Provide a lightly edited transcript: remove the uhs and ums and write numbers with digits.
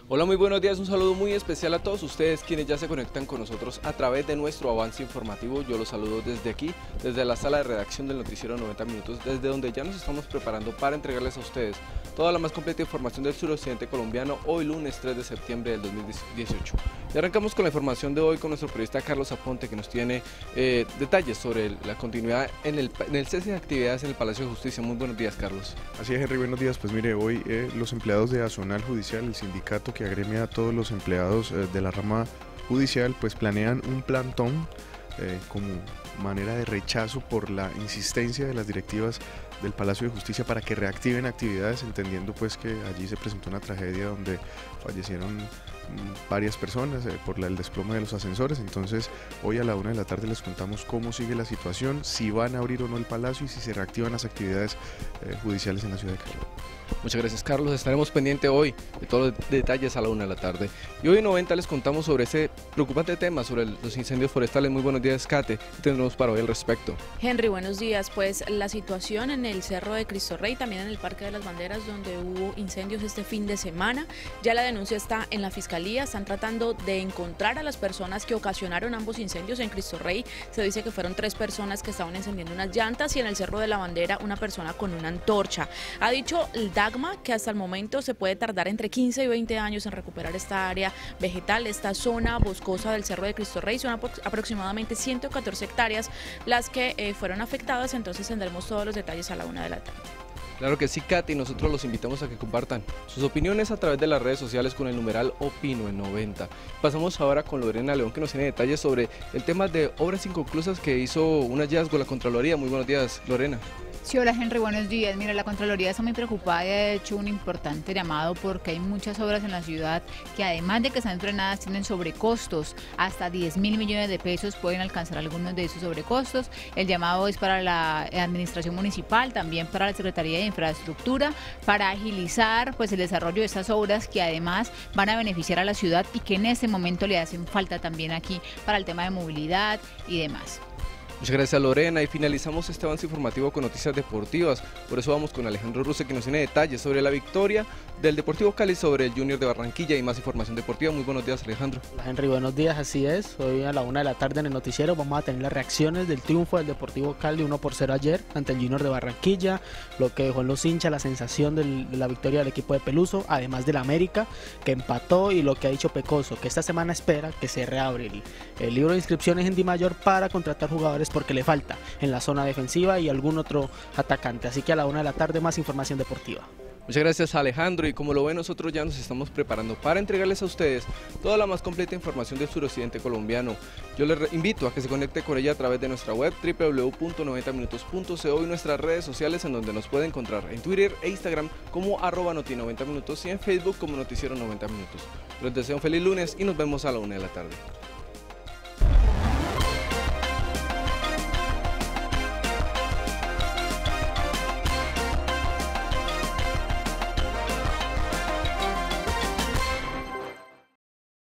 Hola, muy buenos días, un saludo muy especial a todos ustedes quienes ya se conectan con nosotros a través de nuestro avance informativo. Yo los saludo desde aquí, desde la sala de redacción del noticiero 90 minutos, desde donde ya nos estamos preparando para entregarles a ustedes toda la más completa información del suroccidente colombiano hoy lunes 3 de septiembre del 2018. Y arrancamos con la información de hoy con nuestro periodista Carlos Aponte, que nos tiene detalles sobre la continuidad en el cese de actividades en el Palacio de Justicia. Muy buenos días, Carlos. Así es, Henry, buenos días. Pues mire, hoy los empleados de Azonal Judicial, el sindicato que agremia a todos los empleados de la rama judicial, pues planean un plantón como manera de rechazo por la insistencia de las directivas del Palacio de Justicia para que reactiven actividades, entendiendo pues que allí se presentó una tragedia donde fallecieron varias personas por el desplome de los ascensores. Entonces hoy a la 1 de la tarde les contamos cómo sigue la situación, si van a abrir o no el Palacio y si se reactivan las actividades judiciales en la ciudad de Cali. Muchas gracias, Carlos. Estaremos pendientes hoy de todos los detalles a la 1 de la tarde. Y hoy en 90 les contamos sobre ese preocupante tema, sobre los incendios forestales. Muy buenos días, Kate. ¿Qué tendremos para hoy al respecto? Henry, buenos días. Pues la situación en el Cerro de Cristo Rey, también en el Parque de las Banderas, donde hubo incendios este fin de semana. Ya la denuncia está en la Fiscalía. Están tratando de encontrar a las personas que ocasionaron ambos incendios. En Cristo Rey se dice que fueron 3 personas que estaban encendiendo unas llantas y en el Cerro de la Bandera una persona con una antorcha. Ha dicho el DAGMA que hasta el momento se puede tardar entre 15 y 20 años en recuperar esta área vegetal, esta zona boscosa del Cerro de Cristo Rey. Son aproximadamente 114 hectáreas las que fueron afectadas, entonces tendremos todos los detalles a la 1 de la tarde. Claro que sí, Katy, y nosotros los invitamos a que compartan sus opiniones a través de las redes sociales con el numeral Opino en 90. Pasamos ahora con Lorena León, que nos tiene detalles sobre el tema de obras inconclusas que hizo un hallazgo la Contraloría. Muy buenos días, Lorena. Sí, hola Henry, buenos días. Mira, la Contraloría está muy preocupada y ha hecho un importante llamado porque hay muchas obras en la ciudad que además de que están frenadas tienen sobrecostos, hasta 10.000 millones de pesos pueden alcanzar algunos de esos sobrecostos. El llamado es para la administración municipal, también para la Secretaría de Infraestructura, para agilizar pues el desarrollo de estas obras que además van a beneficiar a la ciudad y que en este momento le hacen falta también aquí para el tema de movilidad y demás. Muchas gracias, Lorena, y finalizamos este avance informativo con noticias deportivas. Por eso vamos con Alejandro Ruse, que nos tiene detalles sobre la victoria del Deportivo Cali sobre el Junior de Barranquilla y más información deportiva. Muy buenos días, Alejandro. Hola, Henry, buenos días, así es. Hoy a la 1 de la tarde en el noticiero vamos a tener las reacciones del triunfo del Deportivo Cali 1-0 ayer ante el Junior de Barranquilla, lo que dejó en los hinchas la sensación de la victoria del equipo de Peluso, además del América, que empató, y lo que ha dicho Pecoso, que esta semana espera que se reabre el libro de inscripciones en Di Mayor para contratar jugadores porque le falta en la zona defensiva y algún otro atacante. Así que a la 1 de la tarde más información deportiva. Muchas gracias, Alejandro, y como lo ven, nosotros ya nos estamos preparando para entregarles a ustedes toda la más completa información del suroccidente colombiano. Yo les invito a que se conecte con ella a través de nuestra web www.90minutos.co y nuestras redes sociales, en donde nos puede encontrar en Twitter e Instagram como @noti90minutos y en Facebook como Noticiero 90 Minutos. Les deseo un feliz lunes y nos vemos a la 1 de la tarde.